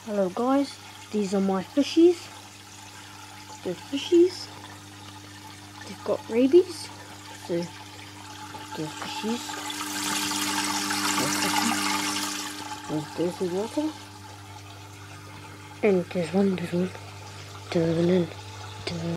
Hello guys, these are my fishies. They're fishies. They've got rabies, so they're fishies. And there's the water. And there's one little one.